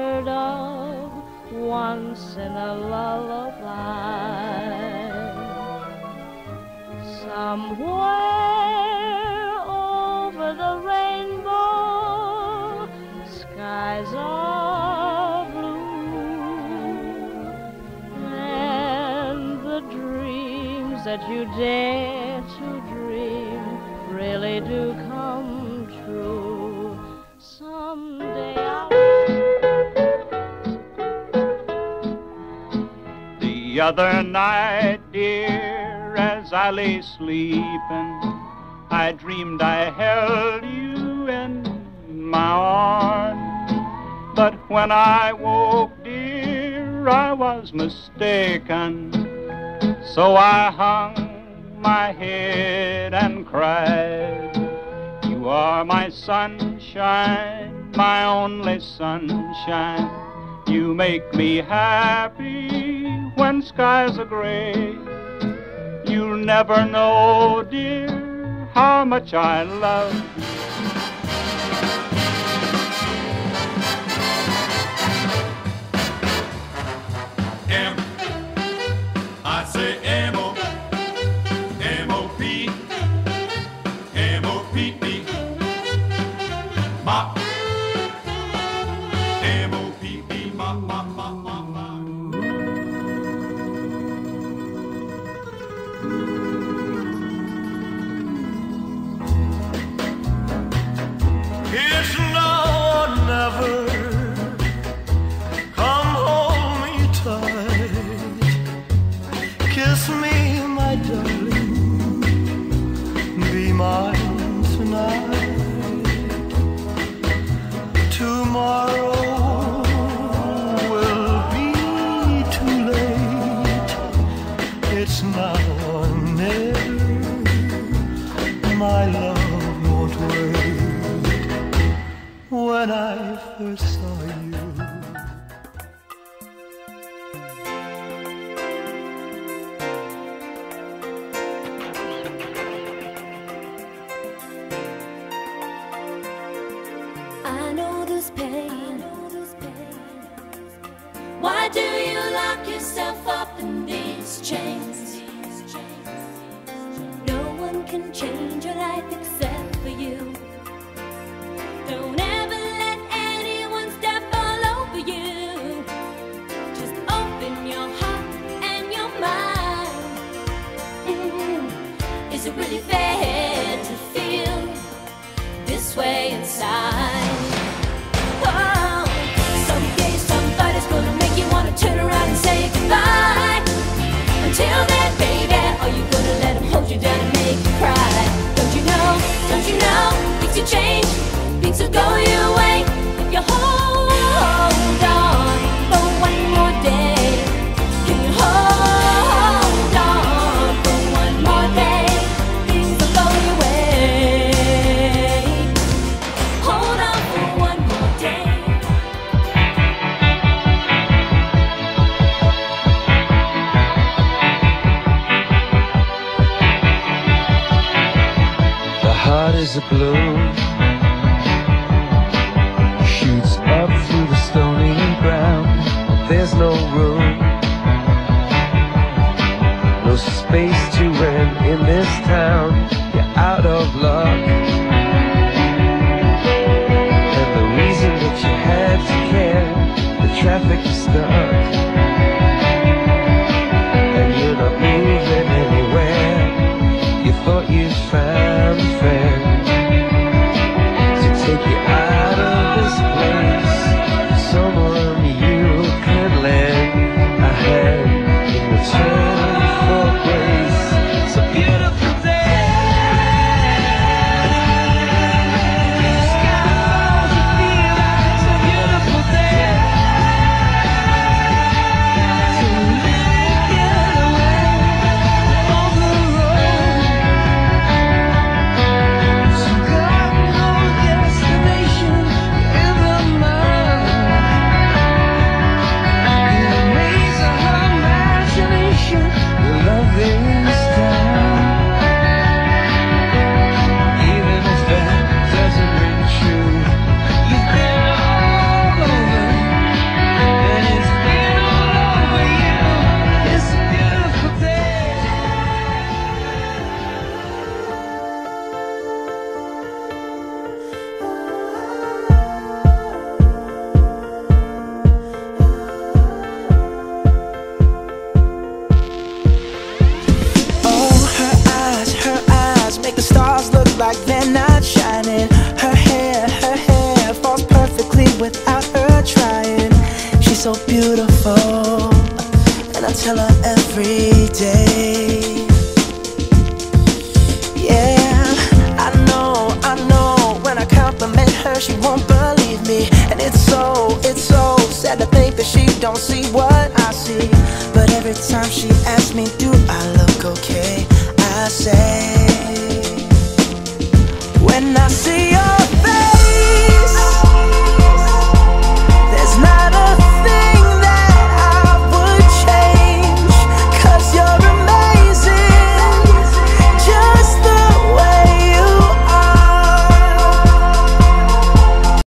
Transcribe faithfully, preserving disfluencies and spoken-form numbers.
heard of once in a lullaby. Somewhere over the rainbow, skies are blue, and the dreams that you dare to dream really do come true. Someday I'll... The other night, dear, as I lay sleeping, I dreamed I held you in my arms. But when I woke, dear, I was mistaken. So I hung my head and cried. You are my sunshine, my only sunshine. You make me happy when skies are gray. You'll never know, dear, how much I love you. M, I say M O, M O P, M O P P, mop, M O P P, mop, mop, mop, mop, mop. It's now or never. Come hold me tight. Kiss me, my darling. Be mine tonight. Tomorrow will be too late. It's now or never. My love won't wait. When I first saw you, I know this pain. Why do you lock yourself up in these chains? No one can change your life except for you. Don't ever let anyone step all over you. Just open your heart and your mind. Mm. Is it really fair to feel this way inside? Oh, someday somebody's gonna make you wanna turn around and say goodbye. Until then, baby, are you gonna let him hold you down and make you cry? Don't you know, don't you know, things will change. Things will go your way if you hold on for one more day. Can you hold on for one more day? Things will go your way. Hold on for one more day. The heart is a balloon, shoots up through the stony ground. There's no room, no space to rent in this town. You're out of luck, and the reason that you had to care, the traffic is stuck, and you're not moving anywhere. You thought you'd found a friend. trying. She's so beautiful, and I tell her every day. Yeah, I know, I know, when I compliment her she won't believe me. And it's so, it's so sad to think that she don't see what